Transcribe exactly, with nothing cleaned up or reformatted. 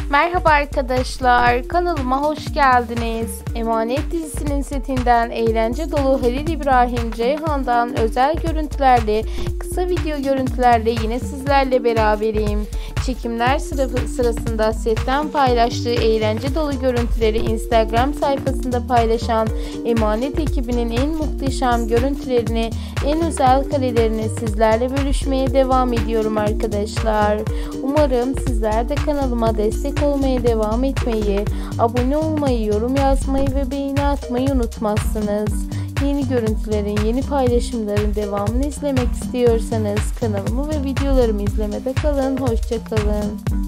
Merhaba arkadaşlar, kanalıma hoş geldiniz. Emanet dizisinin setinden eğlence dolu Halil İbrahim Ceyhan'dan özel görüntülerle, kısa video görüntülerle yine sizlerle beraberim. Çekimler sırasında setten paylaştığı eğlence dolu görüntüleri Instagram sayfasında paylaşan Emanet ekibinin en muhteşem görüntülerini, en özel karelerini sizlerle bölüşmeye devam ediyorum arkadaşlar. Umarım sizler de kanalıma destek olmaya devam etmeyi, abone olmayı, yorum yazmayı ve beğeni atmayı unutmazsınız. Yeni görüntülerin, yeni paylaşımların devamını izlemek istiyorsanız kanalımı ve videolarımı izlemede kalın. Hoşça kalın.